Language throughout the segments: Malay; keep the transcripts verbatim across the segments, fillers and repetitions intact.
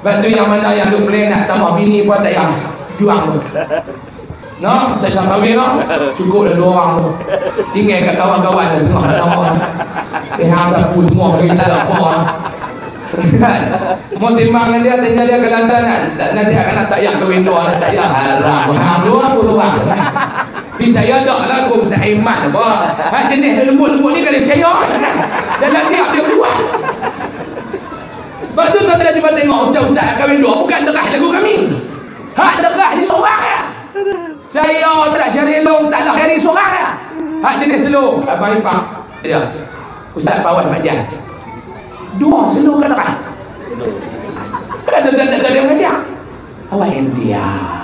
Sebab tu yang mana yang duk plan nak tambah bini pun tak payah juang tu. No, tak sampai kahwin no. Cukup dah dua orang tu. Tinggal kat kawan-kawan dah semua dah lama. Eh hang sapu semua bagi tak ada apa. Kan? Mau sembang dengan dia, tanya dia ke Kelantan nanti akan nak tak payah kahwin dua, tak payah haram. Hang dua pun luar. Di saya tak lah aku tak iman apa. Ha jenis lembut-lembut ni kali percaya. Dan nanti dia buat. Sebab tu tuan dah cuba tengok ustaz-ustaz kahwin dua bukan derah lagu kami. Hak derah ni seorang ya. Saya tak cari long tak lah hari seorang ya. Hak jenis slow abang ipang. Ya. Ustaz Fawaz Majid. Dua slow kan derah. Kan tak tak tak dengan dia. Awak India.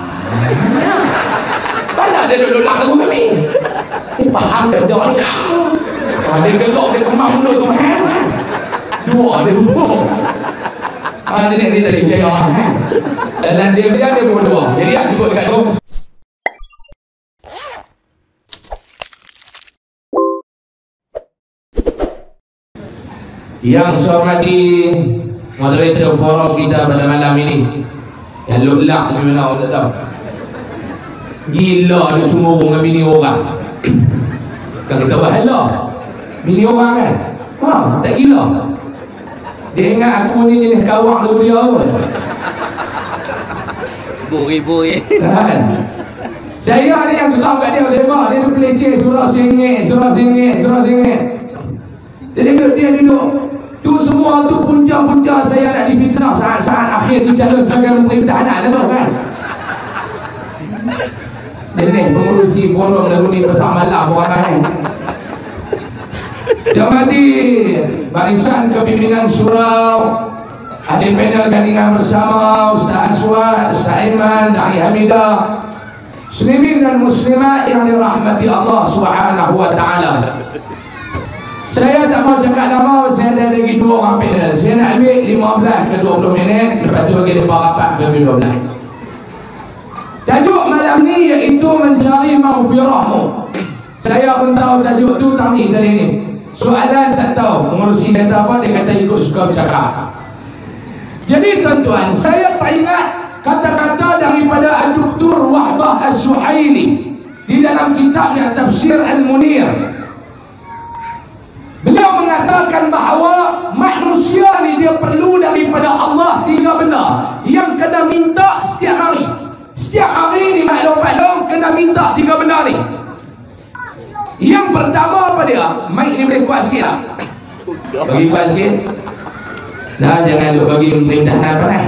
Mana dia duduk lagu kami. Ni faham tak dah ni. Ada gelok dia kemam mulut tu. Dua dia hubung. Ah, jadi dia tak percaya. Dalam dia dia dia pun dua. Jadi aku sebut dekat tu. Yang saya hormati moderator forum kita pada malam ini, yang lulak ni mana orang tak tahu. Gila dia cuma dengan bini orang. Kan kita bahala bini orang kan. Ha, tak gila. Dia ingat aku ni jenis kawak lu dia pun. Buri-buri. Kan? Saya ni yang tahu kat dia, tengok dia duduk peleceh surah singit, surah singit, surah singit. Jadi dia duduk tu semua tu punca-punca saya nak difitnah saat-saat akhir tu calon sebagai menteri pertahanan tu kan. Jenis pengurusi forum lagu ni petak malam orang lain. Saya hormati barisan kepimpinan surau, ahli panel gandingan bersama Ustaz Aswad, Ustaz Aiman, Dai Hamidah, muslimin dan muslimat yang dirahmati Allah Subhanahu wa taala. Saya tak mau cakap lama, saya ada lagi dua orang panel. Saya nak ambil lima belas ke dua puluh minit, lepas tu bagi depa rapat ke dua belas. Tajuk malam ni iaitu mencari maghfirahmu. Saya pun tahu tajuk tu tadi dari ni. Soalan tak tahu, mengurusi kata apa, dia kata ikut suka bercakap. Jadi tuan-tuan, saya tak ingat kata-kata daripada Ad-Doktor Wahbah As-Suhaili di dalam kitabnya Tafsir Al-Munir. Beliau mengatakan bahawa manusia ni dia perlu daripada Allah tiga benda yang kena minta setiap hari. Setiap hari ni maklum-maklum kena minta tiga benda ni. Yang pertama apa dia? Mic ni boleh kuat sikit tak? Bagi kuat sikit. Dah jangan duk bagi perintah apa lah.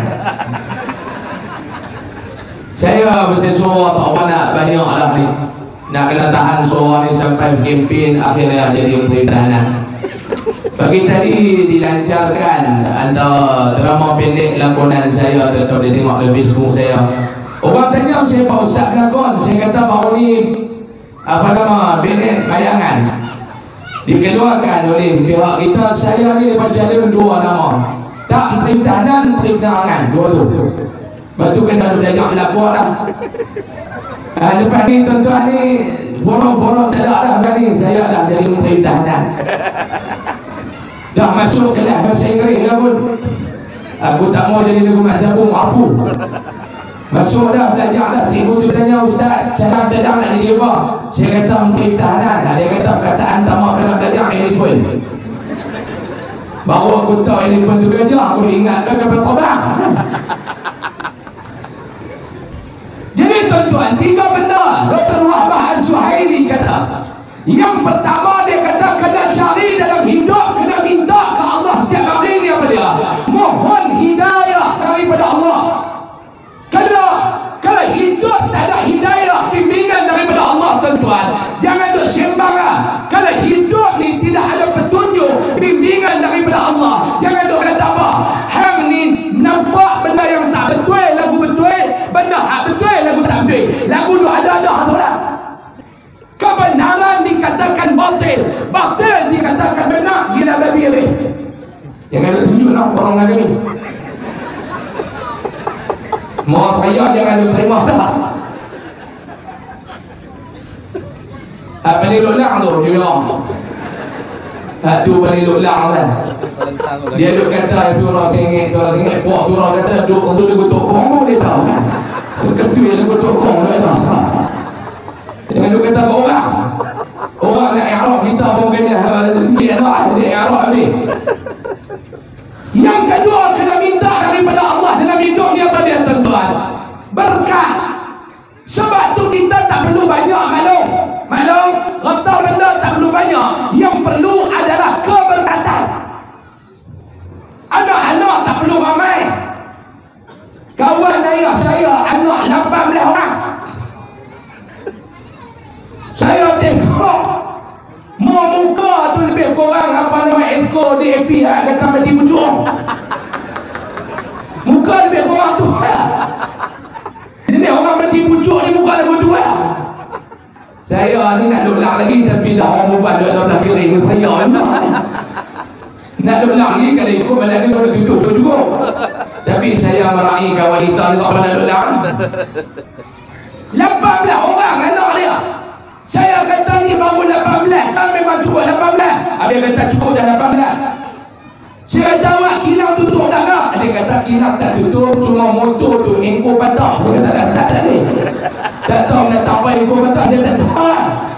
Saya mesti suara tak apa nak banyak lah ni. Nak kena tahan suara ni sampai kempen akhirnya jadi pertahanan. Pagi tadi dilancarkan antara drama pendek lakonan saya, tetap dia tengok lebih Facebook saya. Orang tanya saya Pak Ustaz pelakon, saya kata baru ni apa nama pendek bayangan dikeluarkan oleh pihak kita. Saya ni dapat calon dua nama, tak Menteri Pertahanan, Menteri Penerangan, dua tu. Lepas tu kena ada belajar pelakon lah. Ha, lepas ni tuan-tuan ni forum-forum tak ada dah berani, saya dah jadi Menteri Pertahanan. Dah masuk kelas bahasa Inggeris lah pun. Aku tak mau jadi lagu mak zabung aku. Masuk dah, belajar dah. Cikgu tu tanya, Ustaz, cadang-cadang nak jadi apa? Saya kata Menteri Pertahanan. Dia kata perkataan tamak kena belajar elefon. Baru aku tahu elefon tu gajah, aku diingatkan kapal terbang. Jadi tuan-tuan, tiga benda Doktor Wahbah As-Suhaili kata. Yang pertama dia kata kena cari dalam hidup, kena minta ke Allah setiap hari ni apa dia? Mohon hidayah daripada Allah. Kalau kalau hidup tak ada hidayah, bimbingan daripada Allah tuan-tuan, jangan duk sembang lah. Kalau hidup ni tidak ada petunjuk, bimbingan daripada Allah, jangan duk kata apa. Hang ni nampak benda yang tak betul, lagu betul, benda tak betul, lagu tak betul. Lagu tu ada-ada tu lah. Kebenaran dikatakan batil, batil dikatakan benar, gila babi ni. Jangan duk tunjuk lah orang lagi ni. Mau saya jangan duk terima dah. Apa ni lulang tu, dia. Ha tu paling duk lang kan. Dia duk kata surah sengit, surah sengit, puak surah kata duk untuk dia betul kong dia tahu kan. Seketui dia betul kong dia tahu. Jangan duk kata orang. Orang nak i'rab kita pun kena dia nak dia i'rab ni. Yang kedua kena minta daripada Allah dalam hidup ni apa dia tuan-tuan? Berkah. Sebab tu kita tak perlu banyak maklum. Maklum, rata benda tak perlu banyak. Yang perlu adalah keberkatan. Anak-anak tak perlu ramai. Kawan ayah saya anak lapan belas orang. Saya tengok mau muka tu lebih kurang apa nama esko D A P kata mati bujung. Muka lebih kurang tu. Jadi orang mati pucuk ni muka lagu tu lah. Saya ni nak lulak lagi tapi dah orang berubah dua belas kering saya nak. Nak lulak ni kalau ikut malam ni boleh tutup tu juga. Tapi saya meraihkan wanita ni tak pernah lulak. lapan belas orang anak dia. Saya kata ni baru lapan belas. Kan memang cukup lapan belas. Habis kata cukup dah lapan belas. Saya jawab kilang tutup dah tak? Dia kata kilang tak tutup, cuma motor tu engkau patah. Dia kata tak start tadi. Tak tahu nak tak apa engkau patah, saya tak tahu.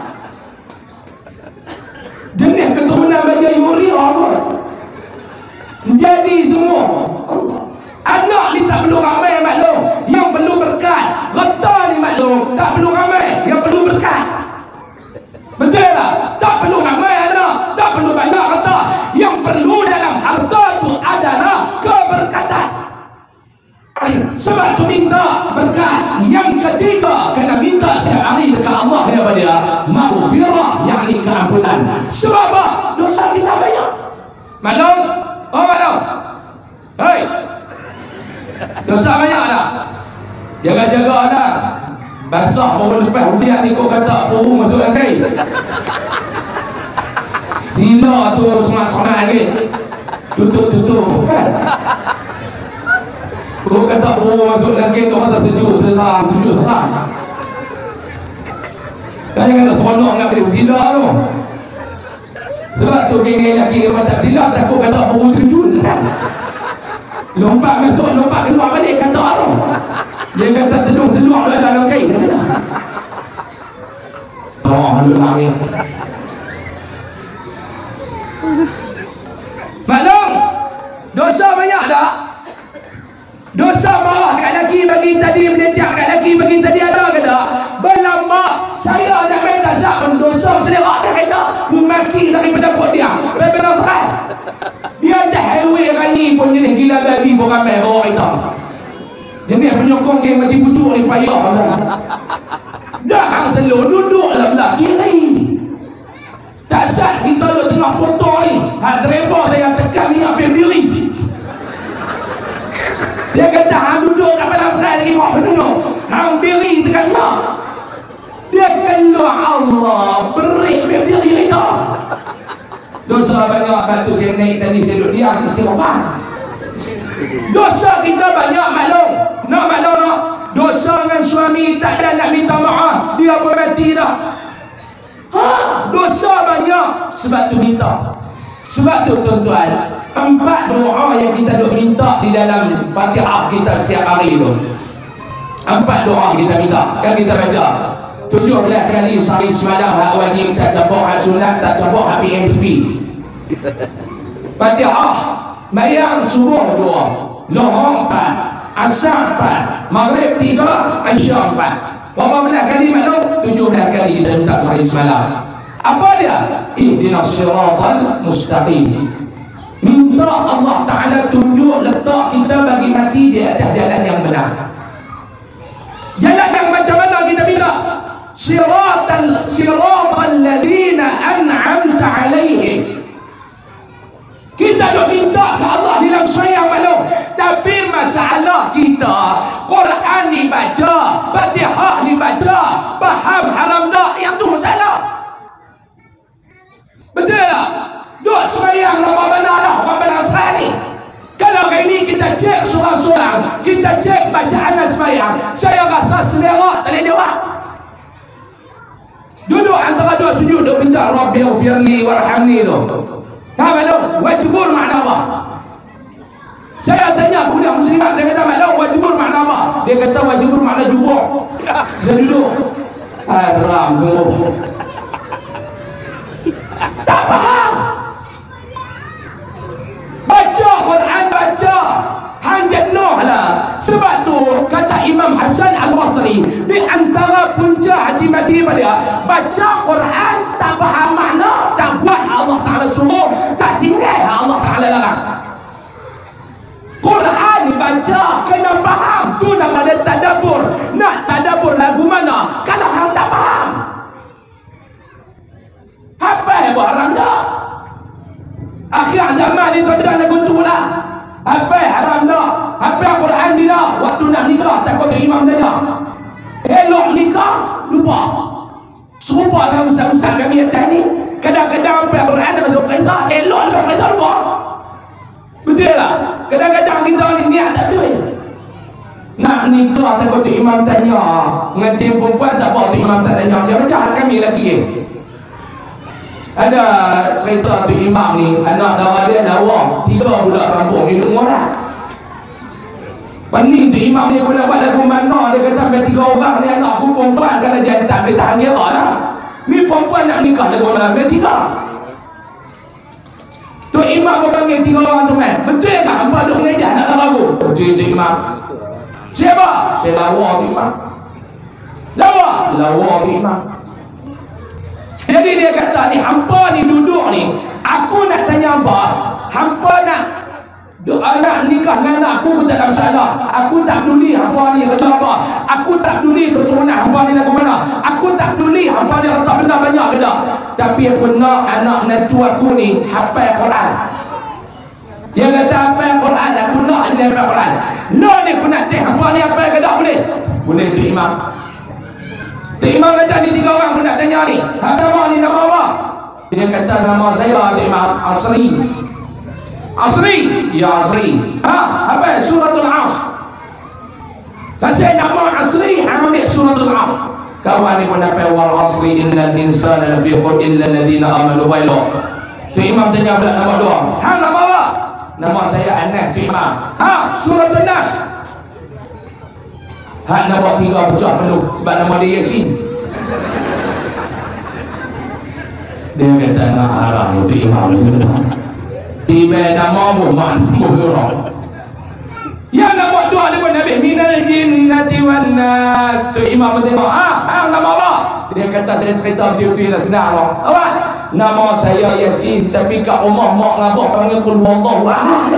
Jenis keturunan bagi Yuri Allah. Jadi semua Allah. Anak ni tak perlu ramai maklum. Yang perlu berkat. Reta ni maklum. Tak perlu ramai. Yang perlu berkat. Betul tak? Tak perlu ramai anak. Tak perlu banyak reta. Yang perlu dalam harta tu adalah keberkatan. Sebab tu minta berkat. Yang ketiga kena minta setiap hari dekat Allah daripada dia maghfirah, yakni keampunan. Sebab apa? Dosa kita banyak. Maklum? Oh maklum? Hei, dosa banyak tak? Jaga-jaga anak. Basah baru lepas hujan ni kau kata puru masuk lantai. Sila tu semak-semak lagi. Tutup-tutup kan. Kau kata puru masuk lantai kau kata sejuk seram, sejuk seram. Kan jangan nak seronok nak beli sila tu. Sebab tu geng lelaki dia tak sila takut kata puru terjun. Lompat masuk, lompat keluar balik kata tu. Dia kata tedung seluar dia dalam kain. Oh, lu lagi. Maklum, dosa banyak tak? Dosa marah kat lelaki bagi tadi, menetiak kat lelaki bagi tadi ada ke tak? Berlama, saya nak minta zak pun dosa selerak dah kata. Memaki daripada buat dia. Daripada terang. Dia tak highway rani pun jenis gila babi pun ramai bawa kita. Jadi penyokong yang mati pucuk ni payah dah. Dah hang selalu duduk dalam belah kiri. Tak sah kita duduk tengah potong ni. Hak driver saya tekan ni apa diri. Dia kata hang duduk kat belakang saya lagi mau duduk. Hang diri tekan dia. Dia keluar Allah beri apa diri kita. Dosa banyak batu saya naik tadi saya duduk diam istighfar. Dosa kita banyak maklum. Nak maklum nak. Dosa dengan suami tak ada nak minta maaf. Dia pun mati dah. Ha, dosa banyak. Sebab tu minta. Sebab tu tuan-tuan, empat doa yang kita duk minta di dalam Fatihah kita setiap hari tu. Empat doa kita minta. Kan kita baca tujuh belas kali sehari semalam hak wajib tak campur hak sunat tak campur hak P M P P. Fatihah mayang subuh dua, lohong empat, asar empat, maghrib tiga, isya empat. Berapa belas kali maklum? tujuh belas kali kita minta sehari semalam. Apa dia? Ihdinas siratal mustaqim. Minta Allah Ta'ala tunjuk letak kita bagi mati di atas jalan yang benar. Jalan yang macam mana kita minta? Siratal siratal ladina an'amta alaihim. Kita nak minta ke Allah dalam sayang maklum. Tapi masalah kita, Quran dibaca, Fatihah dibaca, faham haram tak, yang tu masalah. Betul tak? Duk semayang lama benar lah, lama benar sekali. Kalau hari ni kita cek surang-surang, kita cek bacaan semayang, saya rasa selera tak boleh jawab. Duduk antara dua sujud duk minta Rabbi ighfirli warhamni tu. Ha maklum, wajibur makna apa? Saya tanya kuliah muslimat, saya kata maklum wajibur makna apa? Dia kata wajibur makna jubur. Saya duduk. Haram semua. Tak faham. Baca Quran, baca. Hang jenuh lah. Sebab tu kata Imam Hasan Al-Basri, di antara punca hati mati dia, baca Quran tak faham makna, tak buat Allah Ta'ala suruh, tak tinggal Allah Ta'ala larang. Quran baca kena faham, tu nama dia tadabbur. Nak tadabbur lagu mana kalau hang tak faham? Hafal apa haram dah? Akhir zaman ni tuan-tuan lagu tu lah. Hafal haram dah. Hafal Quran ni dah. Waktu nak nikah takut imam tanya. Elok nikah lupa. Serupa dengan ustaz-ustaz kami atas ni. Kadang-kadang hafal Quran tak masuk kisah. Elok tak kisah lupa. Betul lah. Kadang-kadang kita ni niat tak betul. Nak nikah takut imam tanya. Ngantin perempuan tak apa tu imam tak tanya. Dia macam kami lelaki. Ada cerita tu imam ni, anak darah dia lawa, tiga budak kampung ni semua dah. Pening tu imam ni aku nak buat lagu mana, dia kata sampai tiga orang ni anak aku perempuan, kalau dia tak boleh tahan dia lah. Ni perempuan nak nikah lagu mana, sampai tiga. Tu imam pun panggil tiga orang tu man. Betul ke hampa duk mengajar nak lagu? Betul tu imam. Siapa? Saya lawa tu imam. Lawa? Lawa tu imam. Jadi dia kata ni, hampa ni duduk ni, aku nak tanya apa? Hampa nak doa nak nikah dengan anak aku pun tak ada masalah. Aku tak peduli hampa ni kata apa. Aku tak peduli keturunan hampa ni lagu mana. Aku tak peduli hampa ni kata benda banyak ke tak. Tapi aku nak anak menantu aku ni hafal Quran. Dia kata hafal Quran, aku nak dia hafal Quran. No ni aku nak teh hampa ni hafal ke tak boleh? Boleh tu imam. Tok Imam kata ni tiga orang aku nak tanya ni. Nama ni nama apa? Dia kata nama saya Tok Imam Asri. Asri? Ya Asri. Ha? Apa? Suratul Asr. Pasal nama Asri, ambil Suratul Asr. Kawan ni pun dapat wal asri innal insana lafi khusr illa alladhina amanu wa ila. Tok Imam tanya pula nama dua. Ha nama apa? Nama saya Anas Tok Imam. Ha? Suratul Nas. Hak nak buat tiga pecah penuh sebab nama dia Yasin. Dia kata nak haram untuk imam ni. Tiba nama pun makna orang. Yang nak buat doa dia pun Nabi minal jinnati wan nas. Tu imam pun tengok. Ah, ah nama apa? Dia kata saya cerita betul-betul lah senang lah. Apa? Nama saya Yasin tapi kat rumah mak ngabah panggil qul huwallahu ahad.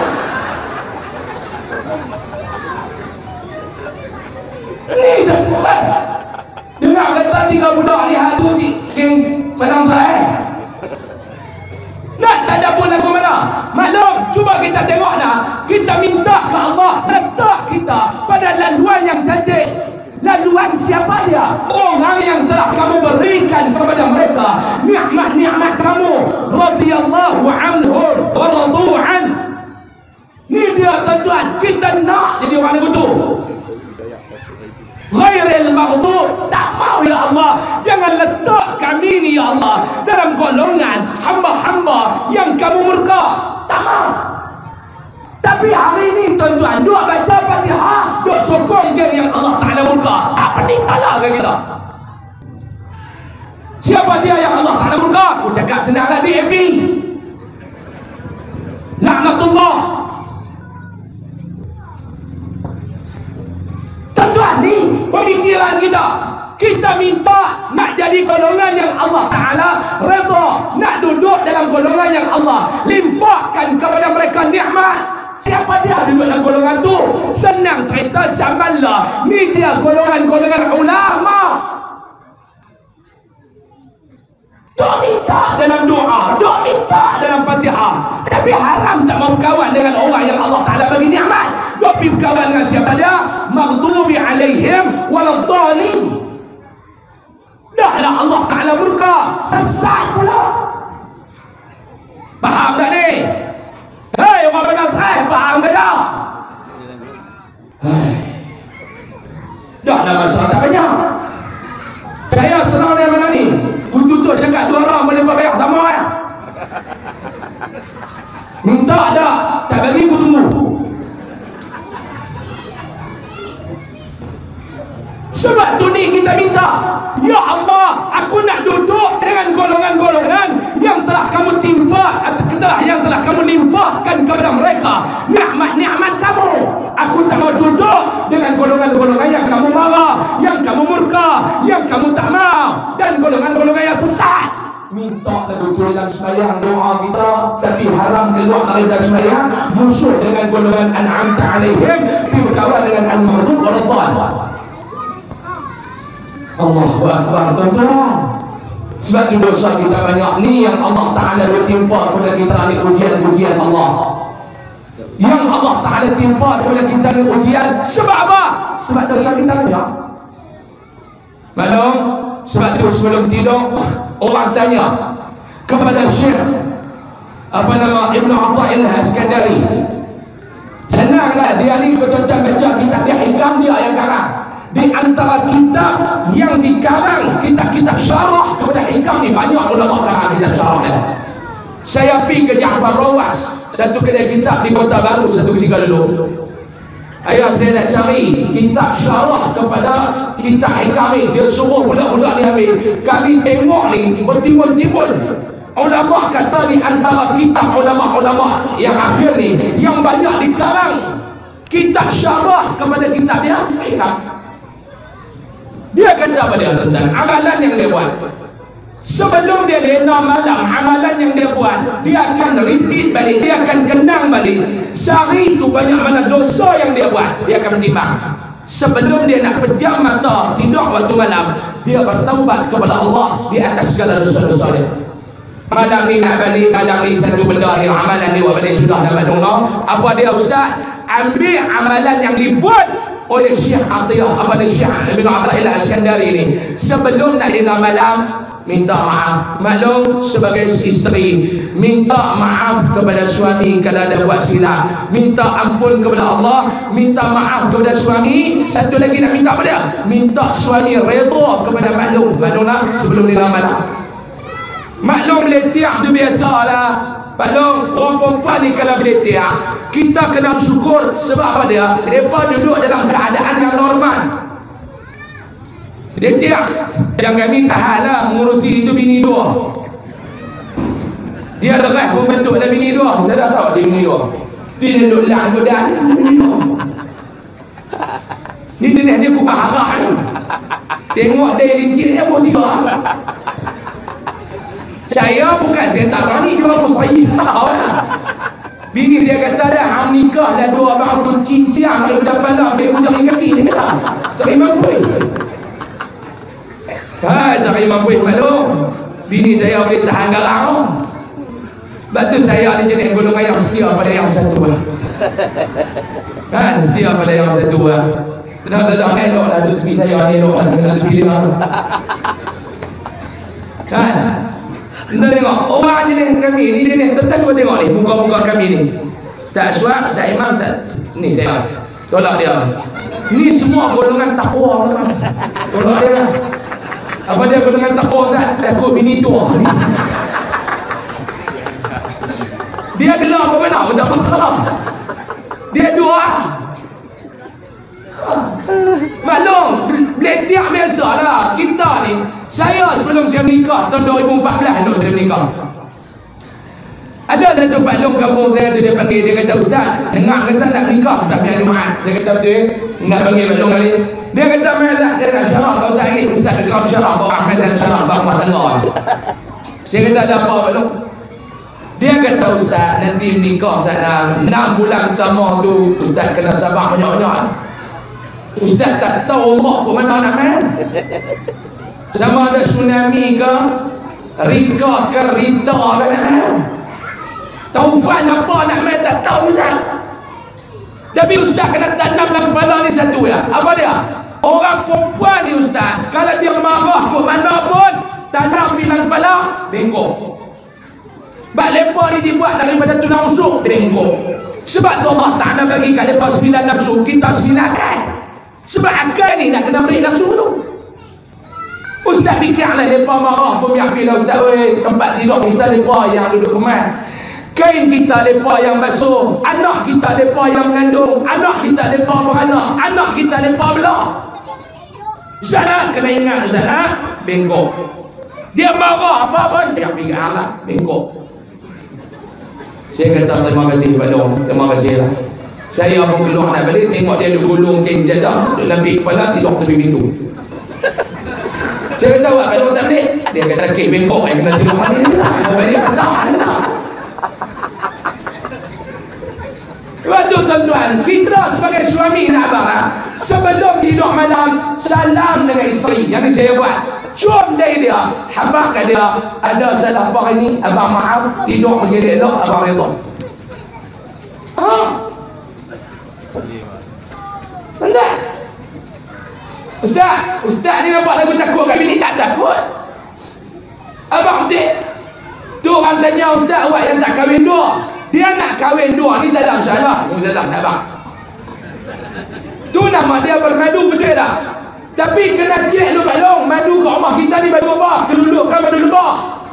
Ni dah buat. Dengar kata tiga budak lihat tu di geng padang saya. Nak tak ada pun lagu mana. Maklum, cuba kita tengok nak. Kita minta ke Allah letak kita pada laluan yang cantik. Laluan siapa dia? Orang yang telah kamu berikan kepada mereka nikmat-nikmat kamu. Radhiyallahu anhum wa radu an. Ni dia tuan-tuan, kita nak jadi orang lagu tu. Ghairil maghdub, tak mau ya Allah, jangan letak kami ni ya Allah dalam golongan hamba-hamba yang kamu murka. Tak mau. Tapi hari ini tuan-tuan, duk baca Fatihah, duk sokong geng yang Allah Ta'ala murka. Tak pening pala ke kita? Siapa dia yang Allah Ta'ala murka? Aku cakap senanglah di F B. Laknatullah. Tuan-tuan ni pemikiran kita. Kita minta nak jadi golongan yang Allah Ta'ala redha, nak duduk dalam golongan yang Allah limpahkan kepada mereka nikmat. Siapa dia duduk dalam golongan tu? Senang cerita zamanlah. Ni dia golongan-golongan ulama. Duk minta dalam doa, duk minta dalam Fatihah, tapi haram tak mau kawan dengan orang yang Allah Ta'ala bagi nikmat. Duk pergi kawan dengan siapa dia? Maghdubi alaihim waladhdallin. Dahlah Allah Ta'ala murka, sesat pula. Faham tak ni? Hei orang benar saya, faham ke tak? Hei, dahlah masalah tak banyak. Saya senang dari mana ni? Ku tutup cakap dua orang boleh berbayar sama kan? Minta tak? Tak bagi pun tunggu. Sebab tu ni kita minta, ya Allah, aku nak duduk dengan golongan-golongan yang telah kamu timpa, telah yang telah kamu limpahkan kepada mereka nikmat-nikmat kamu. Aku tak mau duduk dengan golongan-golongan yang kamu marah, yang kamu murka, yang kamu tak mau, dan golongan-golongan yang sesat. Minta lagu tu dalam sembahyang doa kita, tapi haram keluar dari dalam sembahyang musuh dengan golongan an'amta alaihim, berkawan dengan al-maghdub wal-dhalin. Allahu Akbar, tuan-tuan. Sebab itu dosa kita banyak ni yang Allah Ta'ala bertimpa kepada kita ni ujian-ujian Allah. Yang Allah Ta'ala timpa kepada kita ni ujian. Sebab apa? Sebab dosa kita banyak. Maklum? Sebab itu sebelum tidur orang tanya kepada Syekh apa nama Ibn Atha'illah Al-Iskandari. Senanglah dia ni tuan-tuan baca kitab dia, hikam dia yang karang. Di antara kitab yang dikarang, kitab-kitab syarah kepada hikam ni, banyak ulama karang kitab syarah ni. Saya pergi ke Ja'far Rawas, satu kedai kitab di Kota Baru satu ketika dulu. Ayah saya nak cari kitab syarah kepada kitab hikam ni. Dia suruh budak-budak ni ambil. Kami tengok ni bertimbul-timbul ulama kata di antara kitab ulama-ulama yang akhir ni yang banyak dikarang kitab syarah kepada kitab dia hikam. Dia kata apa dia tuan-tuan? Amalan yang dia buat sebelum dia lena malam, amalan yang dia buat dia akan repeat balik, dia akan kenang balik. Sehari itu banyak mana dosa yang dia buat, dia akan timbang. Sebelum dia nak pejam mata tidur waktu malam, dia bertaubat kepada Allah di atas segala dosa-dosa dia. Malam ni nak balik, malam ni satu benda yang amalan dia buat balik sudah dapat dengar. Apa dia ustaz? Ambil amalan yang dibuat oleh Syekh Atiyah, apa ni Syekh Ibn Atha'illah Al-Iskandari ni, sebelum nak lena malam minta maaf. Maklum sebagai isteri minta maaf kepada suami kalau ada buat silap, minta ampun kepada Allah, minta maaf kepada suami. Satu lagi nak minta apa dia? Minta suami redha kepada maklum. Maklum lah sebelum lena malam. Maklum letiak tu biasalah. Maklum orang perempuan ni kalau letiak, kita kena bersyukur. Sebab apa dia? Mereka duduk dalam keadaan yang normal. Letiak jangan minta hal lah mengurusi itu bini dua. Dia derah membentuk dalam bini dua. Saya dah tahu dia bini dua. Dia duduk lah godan bini dua. Ni jenis dia kubah harap ni. Tengok dia lincirnya pun tiga. Saya bukan saya tak berani jual musayifah lah. Bini dia kata dah hang nikah dah dua abang tu cincang dari budak pandang dari budak kaki ni kata. Cari mampu. Ha, cari mampu maklum. Bini saya boleh tahan garang. Sebab tu saya ni jenis golongan yang setia pada yang satu lah. Kan setia pada yang satu lah. Benar-benar elok lah tu tepi saya elok lah kena tepi dia. Kan? Kita tengok orang jenis kami ni, jenis tetap pun tengok ni muka-muka kami ni. Ustaz Aswad, Ustaz Imam, Ustaz ni saya tolak dia. Ni semua golongan takwa kan. Tolak dia. Apa dia golongan takwa tak? Takut bini tua. Dia gelar apa mana? Benda apa? Dia dua. Maklum, beletiak biasa lah. Kita ni, saya sebelum saya menikah tahun dua ribu empat belas dulu saya menikah. Ada satu paklong kampung saya tu dia panggil, dia kata ustaz, dengar kata nak menikah dah punya Jumaat. Saya kata betul, nak panggil paklong kali. Dia kata malah dia nak syarah kau tak ingat ustaz nak kau syarah kau Ahmad dan syarah bang rumah tangga. Saya kata ada apa paklong? Dia kata ustaz nanti menikah sana enam bulan pertama tu ustaz kena sabar banyak-banyak. Ustaz tak tahu umrah ke mana nak main. Sama ada tsunami ke, Rika ke, Rita ke nak main. Taufan apa nak main tak tahu tak. Tapi ustaz kena tanam dalam kepala ni satu ya. Apa dia? Orang perempuan ni ustaz, kalau dia marah ke mana pun, tanam dalam kepala, bengkok. Sebab lepas ni dibuat daripada tulang rusuk, bengkok. Sebab tu Allah Ta'ala bagi kat lepas sembilan nafsu, kita sembilan kan. Sebab akal ni nak kena beri nafsu dulu. Ustaz fikirlah lepas marah pun biar bila ustaz, oi tempat tidur kita lepas yang duduk kemas. Kain kita mereka yang basuh, anak kita mereka yang mengandung, anak kita mereka beranak, anak kita mereka belah. Zanak kena ingat, Zanak bengkok. Dia marah apa pun dia pinggir alat bengkok. Saya kata terima kasih kepada orang, terima kasih lah. Saya pun keluar nak balik, tengok dia duduk gulung kain jadah, duduk lambik kepala, tidur tepi pintu. Saya kata awak kalau tak balik, dia kata kek bengkok yang kena tidur mana ni lah. Dia balik tak lah. Waktu tuan-tuan, kita sebagai suami nak abang, sebelum tidur malam, salam dengan isteri. Yang ni saya buat. Cium dari dia, habaq dia, ada salah apa hari ni, abang maaf, tidur pergi elok, abang reda. Ha? Tanda? Ustaz, Ustaz ni nampak lagu takut kat bini, tak takut. Abang betik. Tu orang tanya Ustaz, awak yang tak kahwin dua. Dia nak kahwin dua ni tak ada masalah. Ni tak nak abang. Tu nama dia bermadu, betul tak? Tapi kena cek lu balong, madu kat rumah kita ni madu apa? Keluluk kan madu lebah.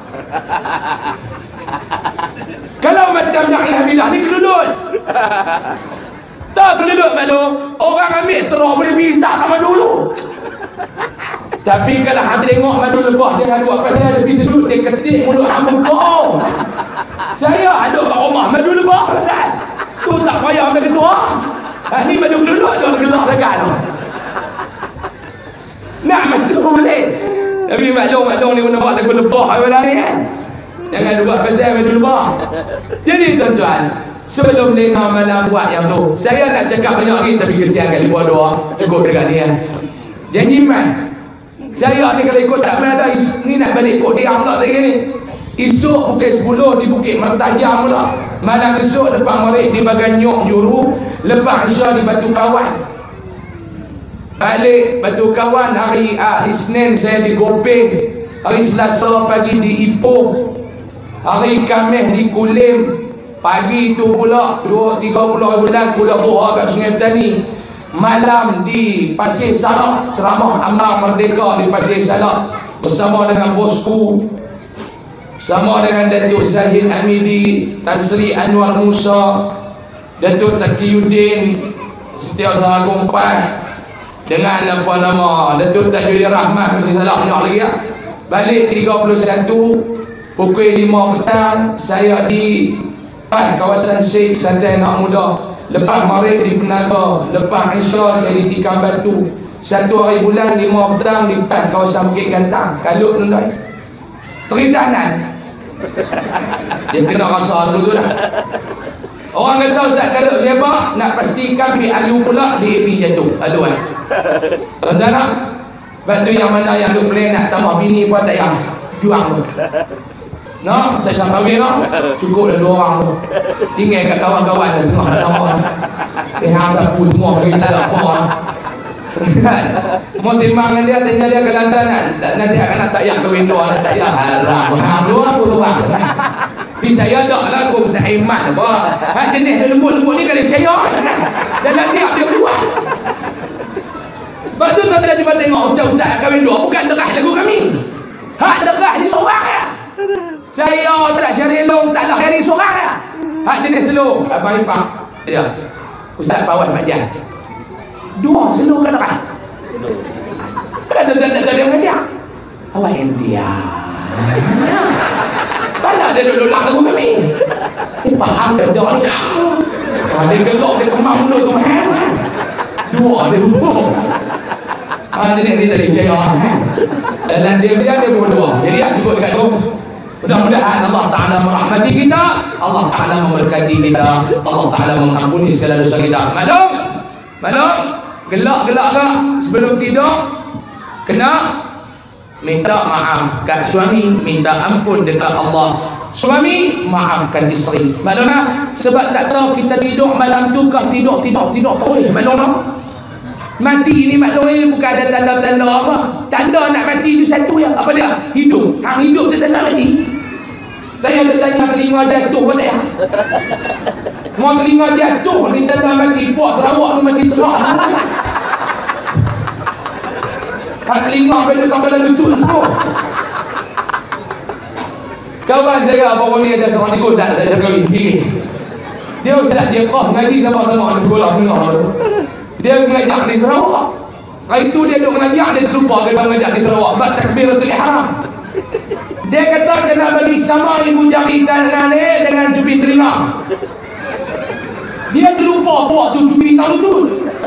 Kalau macam Na'il Hamidah ni keluluk. Tak keluluk madu, orang ambil terus boleh bisa kat madu dulu. Tapi kalau hang tengok madu lebah dia ngadu apa saya ada pergi duduk dia ketik mulut hang kau. Saya ada kat rumah madu lebah kan. Tu tak payah ambil ketua. Ha ni madu keluluk tu gelak dekat tu. Nak madu boleh. Tapi maklum-maklum ni guna buat lagu lebah apa ni kan. Jangan buat pasal madu lebah. Jadi tuan-tuan, sebelum dengar malam buat yang tu, saya nak cakap banyak lagi tapi kesian kali buat doa cukup dekat ni kan. Janji man. Saya ni kalau ikut tak ada ni nak balik ikut dia pula lagi ni. Esok pukul sepuluh di Bukit Mertajam pula. Malam esok lepas maghrib di Baganyok Juru, lepas Isya di Batu Kawan. Balik Batu Kawan hari uh, Isnin saya di Gopeng, hari Selasa pagi di Ipoh, hari Khamis di Kulim, pagi tu pula dua tiga puluh bulan kuliah doa kat Sungai Petani, malam di Pasir Salak ceramah amal merdeka di Pasir Salak bersama dengan bosku, sama dengan Datuk Zahid Hamidi, Tan Sri Anwar Musa, Datuk Taqiyuddin Setiausaha Gompan, dengan apa nama Datuk Tajudin Rahmat, mesti salah banyak lagi ya. Balik tiga puluh satu pukul lima petang saya di pas kawasan Syekh Santai Anak Muda. Lepas maghrib di Penaga, lepas Isya saya di Tikam Batu. Satu hari bulan lima petang di pas kawasan Bukit Gantang. Kalut tuan-tuan. Teritanan. Dia kena rasa dulu tu dah. Orang kata Ustaz kalut siapa? Nak pastikan pergi alu pula di A P jatuh. Aduh kan. Tuan-tuan tak? Sebab tu yang mana yang duk plan nak tambah bini pun tak payah juang tu. No, tak sampai kahwin no. Cukup dah dua orang tu. Tinggal kat kawan-kawan dah tengah dah lama. Eh hang sapu semua bagi tak ada apa. Musim dengan dia tanya dia Kelantan nak nanti akan nak tak payah kahwin dua nak tak payah haram. Hang dua pun luar. Tapi saya tak lah aku Ustaz Aiman apa. Ha jenis lembut-lembut ni kalau percaya. Dalam dia dia buat. Lepas tu tuan-tuan cuba tengok ustaz-ustaz kahwin dua bukan derah lagu kami. Hak derah ni seorang ya. Saya tak cari long tak nak cari seorang ya. Hak jenis slow abang ipang. Ya. Ustaz Pawas Majan. Dua slow ke derah? Kan tuan-tuan tak ada dengan dia. Awak India. Mana dia duduk lagu kami. Ni faham tak dia ni. Ada gelok dia kemam mulut tu. Dua dia hubung. Ah, jadi ni tak percaya. Dan dia dia dia berdua. Jadi aku sebut dekat tu. Mudah-mudahan Allah Taala merahmati kita, Allah Taala memberkati kita, Allah Taala mengampuni segala dosa kita. Maklum? Maklum? Gelak-gelak ke sebelum tidur kena minta maaf kat suami, minta ampun dekat Allah. Suami maafkan isteri. Maklum tak? Sebab tak tahu kita tidur malam tu kah tidur tidur tidur tak boleh. Maklum tak? Mati ni maklum ni bukan ada tanda-tanda apa. Tanda nak mati tu satu ya. Apa dia? Hidup. Hang hidup tu tanda mati. Saya ada tanya telinga jatuh pun tak ya. Mau telinga jatuh ni tanda mati. Puak Sarawak tu mati cerah. Hak telinga pada kepala lutut tu. Kawan saya apa ni ada kawan ikut tak tak cakap ini. Dia ustaz dia kau ngaji sama-sama di sekolah tengah tu. Dia mengajak di Sarawak. Hari tu dia duk mengajak dia terlupa dia mengajak di Sarawak bab takbiratul ihram. Dia kata kena bagi sama ibu jari tangan ni dengan cubit telinga. Dia terlupa buat tu cubit tahu tu.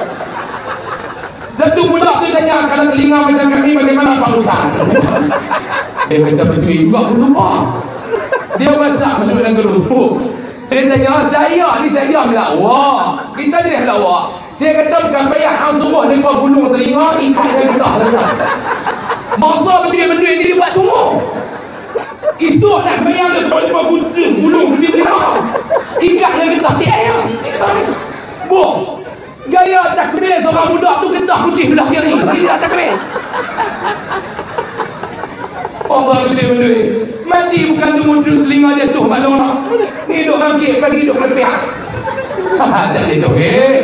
Satu budak tu tanya kalau telinga macam kami bagaimana Pak Ustaz? Dia kata betul juga aku lupa. Dia masak masuk dalam kerupuk. Dia tanya saya ni saya lah. Wah, kita ni lah wah. Saya kata bukan payah hang suruh lempar gulung telinga ikat dia getah dah. Masa benda-benda ni dia buat semua. Itu nak bayang dia lempar gulung di telinga. Ikat dia getah ti ayam. Boh. Gaya takbir seorang budak tu getah putih belah kiri. Tidak takbir. Allah betul-betul mati bukan tunggu telinga jatuh maklum lah. Ni duk bangkit pagi duk lepiak. Tak boleh tu eh.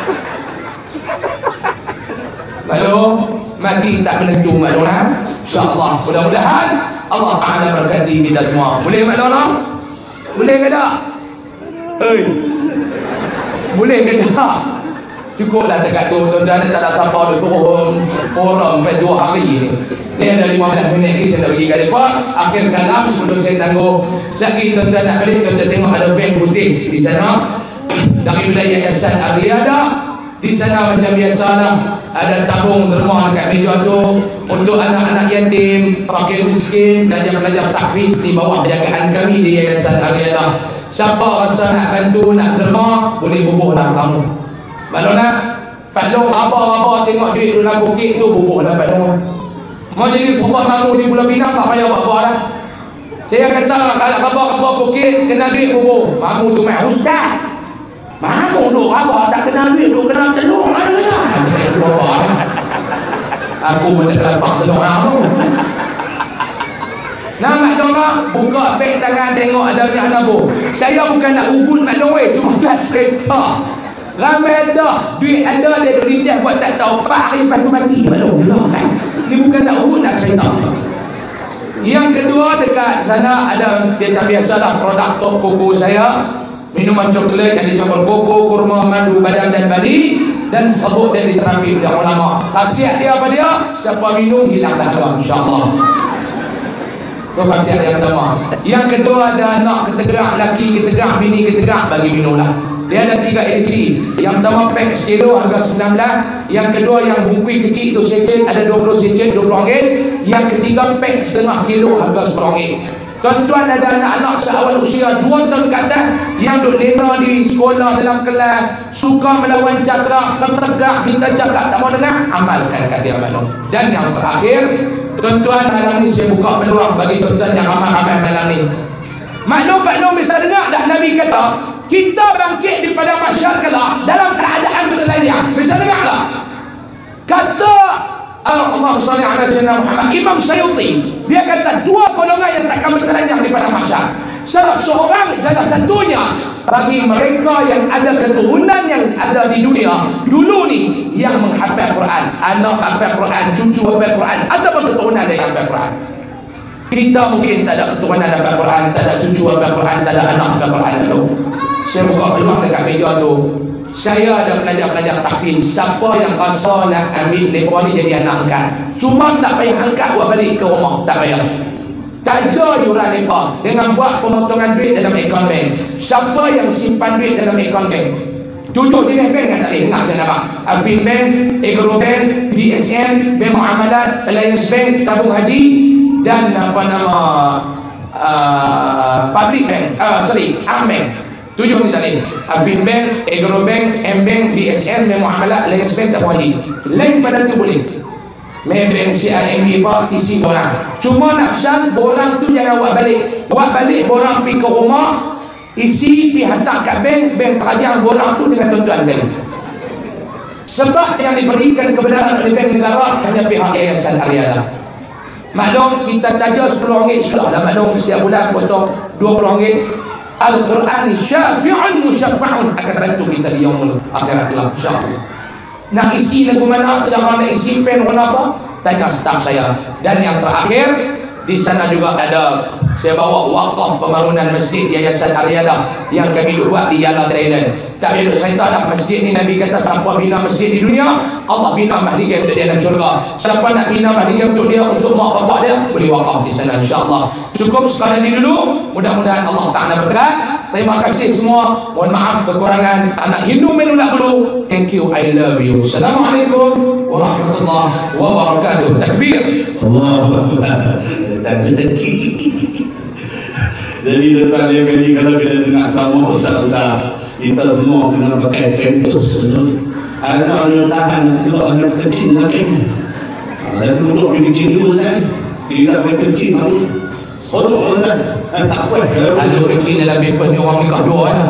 Maklum mati tak menentu maklum lah. InsyaAllah mudah-mudahan Allah Ta'ala berkati kita semua. Boleh maklum lah? Boleh ke tak? Hei, boleh ke tak? Cukuplah dekat tu, tuan-tuan tak ada siapa dia suruh forum sampai dua hari ni. Ni ada lima belas minit lagi saya nak bagi kat mereka. Akhir kalam sebelum saya tangguh. Sekali tuan-tuan nak balik, tuan-tuan tengok ada van putih di sana. Dari wilayah Yayasan Ar-Riyada. Di sana macam biasalah ada tabung derma dekat meja tu untuk anak-anak yatim, fakir miskin, pelajar-pelajar tahfiz di bawah penjagaan kami di Yayasan Ar-Riyada. Siapa rasa nak bantu, nak derma, boleh bubuhlah kamu. Maklum nak? Pak Long apa-apa tengok duit dalam bukit tu bubuhlah Pak Long. Mau jadi sebuah mamu di Pulau Pinang tak payah buat-buat lah. Saya kata kalau khabar-khabar bukit kena duit bubuh. Mamu tu main ustaz. Mamu duk apa tak kena duit duk kena telur ada lah. Aku pun tak kelapa telur aku. Nah Mak Long buka beg tangan tengok ada yang nabung. Saya bukan nak ugun Mak Long weh, cuma nak cerita. Ramai dah duit ada dia duk lintas buat tak tahu pak hari lepas tu mati maklum lah kan. Ni bukan nak urut nak cerita. Yang kedua dekat sana ada dia macam biasalah produk top koko saya, minuman coklat yang dicampur koko, kurma, madu, badam dan bali dan sabuk dan diterapi oleh ulama. Khasiat dia apa dia? Siapa minum hilang dahaga insya-Allah. Itu khasiat yang pertama. Yang kedua ada anak ketegak, laki ketegak, bini ketegak bagi minumlah. Dia ada tiga edisi. Yang pertama pack sekilo harga sembilan belas. Yang kedua yang bungkus kecil tu secet ada dua puluh secet dua puluh ringgit. Yang ketiga pack setengah kilo harga sepuluh ringgit. Tuan-tuan ada anak-anak seawal usia dua tahun ke atas yang duk lena di sekolah dalam kelas suka melawan cakap, tertegak, kita cakap tak mau dengar, amalkan kat dia maklum. Dan yang terakhir, tuan-tuan malam ni saya buka peluang bagi tuan-tuan yang amal-amal malam ni. Maklum Pak Long bisa dengar dah Nabi kata kita bangkit daripada mahsyar kelak dalam keadaan berlarian. Bisa dengar tak? Kata Allahumma shalli ala sayyidina Muhammad, Imam Syuuti dia kata dua golongan yang takkan bertelanjang daripada mahsyar. Salah seorang, salah satunya bagi mereka yang ada keturunan yang ada di dunia dulu ni yang menghafal Quran, anak hafal Quran, cucu hafal Quran, ataupun keturunan yang hafal Quran. Kita mungkin tak ada keturunan hafal Quran, tak ada cucu hafal Quran, tak ada anak hafal Quran tu. Saya buka peluang dekat meja tu. Saya ada pelajar-pelajar tahfiz. Siapa yang rasa nak ambil mereka ni jadi anak angkat, cuma tak payah angkat buat balik ke rumah, tak payah. Taja yuran mereka dengan buat pemotongan duit dalam akaun bank. Siapa yang simpan duit dalam akaun bank, tujuh jenis bank kan tak boleh dengar saya nampak. Afin Bank, Agro Bank, B S N, Bank Muamalat, Alliance Bank, Tabung Haji dan apa nama uh, Public Bank, uh, sorry, Am Bank. Tujuh ni tadi. Afin Bank, Agro Bank, M Bank, B S N, Bank Muamalat, Alliance Bank, Tabung Haji. Lain pada tu boleh. Maybank, C I M B, Pak, isi borang. Cuma nak pesan, borang tu jangan buat balik. Buat balik borang pergi ke rumah, isi, pergi hantar kat bank, bank terajang borang tu dengan tuan-tuan tadi. Sebab yang diberikan kebenaran oleh bank negara hanya pihak Yayasan Ar-Riyada. Maklum kita taja sepuluh ringgit sudah lah maklum, setiap bulan potong dua puluh ringgit. Al-Quran syafi'un musyaffa'un akan bantu kita di yaumul akhirat lah insya-Allah. Nak isi lagu mana, cara nak isi pen warna apa, tanya staf saya. Dan yang terakhir di sana juga ada saya bawa wakaf pembangunan masjid Yayasan Aryada yang kami buat di Yala, Thailand. Tak payah duk cerita dah, masjid ni Nabi kata siapa bina masjid di dunia, Allah bina mahligai untuk dia dalam syurga. Siapa nak bina mahligai untuk dia, untuk mak bapak dia, boleh wakaf di sana, insyaAllah. Cukup sekali ini dulu, mudah-mudahan Allah Ta'ala berkat. Terima kasih semua, mohon maaf kekurangan. Anak Hindu menolak dulu. Thank you, I love you. Assalamualaikum warahmatullahi wabarakatuh. Takbir. Allahu Akbar. Jadi tuan yang kali kalau kita dengar sama ustaz-ustaz, kita semua kena pakai pentus. Ada orang tahan kalau anak kecil lagi. Ada duduk di kecil dulu kan. Tidak pakai kecil lagi. Sodok kan. Tak apa. Ada kecil dalam paper ni orang nikah dua kan.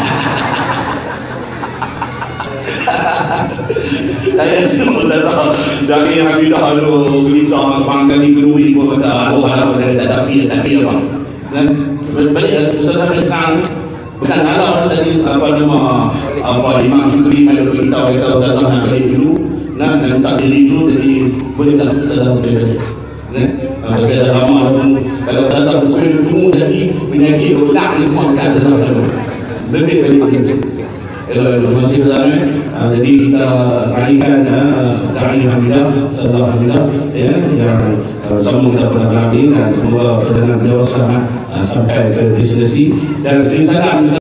Saya semua tak tahu. Dari Hamidah lalu gelisah pangkali kedui pun kata oh kalau tak tapi tapi apa. Dan balik tetapi sekarang bukan halau tadi apa nama apa Imam Syukri malu kita kita ustaz nak balik dulu nah nak tak diri dulu jadi boleh tak ustaz boleh balik. Nah, saya lama kalau ustaz tak boleh dulu jadi penyakit ulang ni semua kan lebih balik. Terima kasih kerana jadi kita raihkan dari Hamidah, Saudara Hamidah ya, yang sambung pada malam ini dan semoga dengan beliau selamat sampai ke destinasi dan risalah